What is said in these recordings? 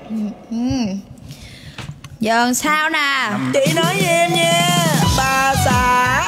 Giờ sao nè? Chị nói với em nha, bà xã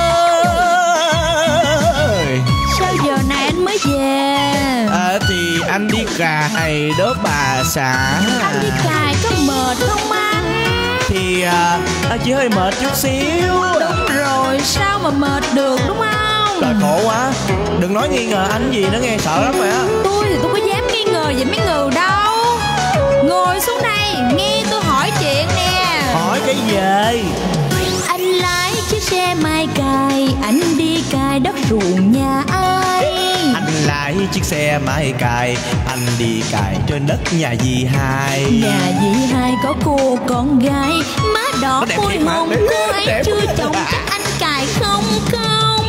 ơi. Sao giờ này anh mới về? Thì anh đi cài đó bà xã. Anh đi cài có mệt không anh? Thì chỉ hơi mệt chút xíu. Đúng rồi, sao mà mệt được đúng không? Trời khổ quá. Đừng nói nghi ngờ anh gì nữa nghe, sợ lắm rồi á. Tôi thì tôi có dám nghi ngờ vậy mấy người đâu. Ngồi xuống đây, nghe tôi hỏi chuyện nè. Hỏi cái gì? Anh lái chiếc xe mai cài, anh đi cài đất ruộng nhà ai? Anh lái chiếc xe mai cài, anh đi cài trên đất nhà dì hai. Nhà dì hai có cô con gái, má đỏ môi hồng, cô ấy chưa chồng, chắc anh cài không không?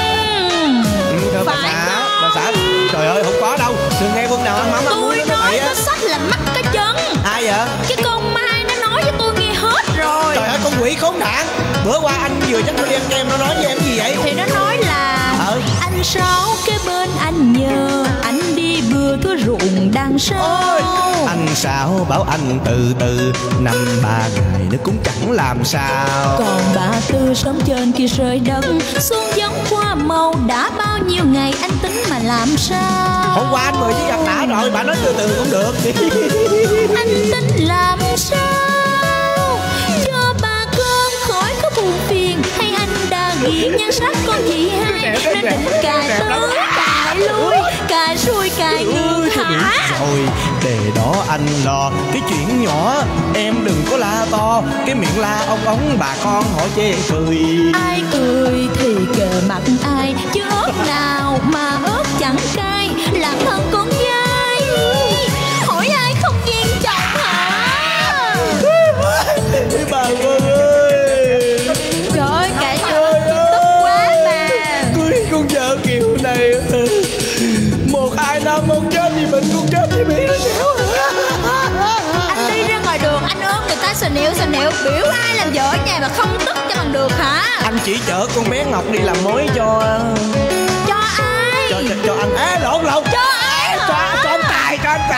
Phải không? Bà xã, trời ơi không có đâu. Đừng nghe Vân nào ăn mắm. Tôi nói nó sách là mắc cái chân. Ai vậy? Cái con Mai nó nói với tôi nghe hết rồi. Trời ơi con quỷ khốn nạn. Bữa qua anh vừa chắc tôi đem kem nó nói với em gì vậy? Thì nó nói là anh Sáu kế bên anh nhờ, anh đi bừa thưa ruộng đằng sau. Anh Sáu bảo anh từ từ, 5-3 ngày nó cũng chẳng làm sao. Còn bà Tư sống trên kia rơi đất, xuống giống hoa màu đã bao nhiêu ngày anh tính mà làm sao? Hôm qua anh mời chiếc gặp đã rồi, bà nói từ từ cũng được. Anh tính làm sao cho bà con khỏi có buồn phiền, hay anh đã ghiền nhan sắc con chị hai nên định cài tới cài lui, cài xuôi cài ngược hả? Rồi để đó anh lo cái chuyện nhỏ, em đừng có la to, cái miệng la ong ống bà con họ chê cười. Ai cười thì kề mặt ai, chứ ớt nào mà ớt chẳng cay, làm thân con gái hỏi ai không ghen chồng hả? Bà Vân ơi, Trời ơi cả nhà tức quá mà. cưới con vợ kiểu này 1-2 năm không chết thì mình cũng chết thì bị nó xéo. Anh đi ra ngoài đường anh ôm người ta sờ nẹo biểu ai làm vợ ở nhà mà không tức cho bằng được hả? Anh chỉ chở con bé Ngọc đi làm mối cho ai? Cho anh. Lộn cho ai hả? Cho anh Tài.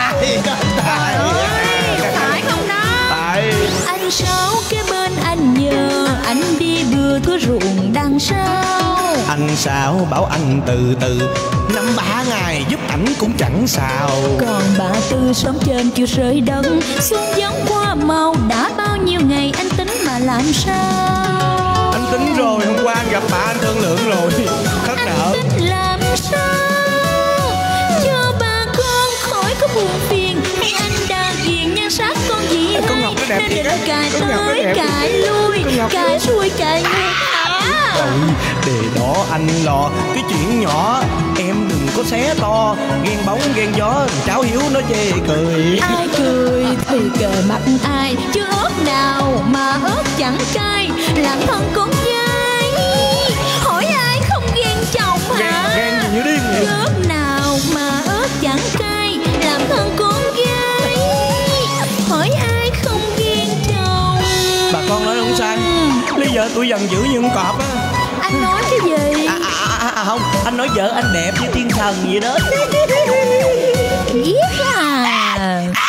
Phải không đó? Tại Anh Sáu kế bên anh nhờ, anh đi bừa thưa ruộng đằng sau. anh Sáu bảo anh từ từ, 5-3 ngày giúp ảnh cũng chẳng sao. Còn bà Tư sống trên kia rơi đất, xuống giống hoa màu đã bao nhiêu ngày anh tính mà làm sao? Anh tính rồi, hôm qua anh gặp bà anh thương lượng rồi. Khất nợ. Anh tính làm sao cho bà con khỏi có buồn phiền, hay anh đã ghiền nhan sắc con gì hai con Ngọc nó đẹp nên thiệt định á. cài Con Ngọc nó tới đẹp. cài lui, cài xuôi cài ngược hả? Để đó anh lo cái chuyện nhỏ, em đừng có xé to, ghen bóng ghen gió cháu Hiếu nó chê cười. Ai cười thì kề mặt ai, chứ ớt nào mà ớt chẳng cay, làm thân con gái hỏi ai không ghen chồng hả? Ghen gì như điên vậy? Ớt nào mà ớt chẳng cay, làm thân con gái hỏi ai không ghen chồng? Bà con nói không sai. Lý giờ tôi dần dữ như con cọp á. Anh nói cái gì? Không, anh nói vợ anh đẹp như thiên thần vậy đó. Biết à?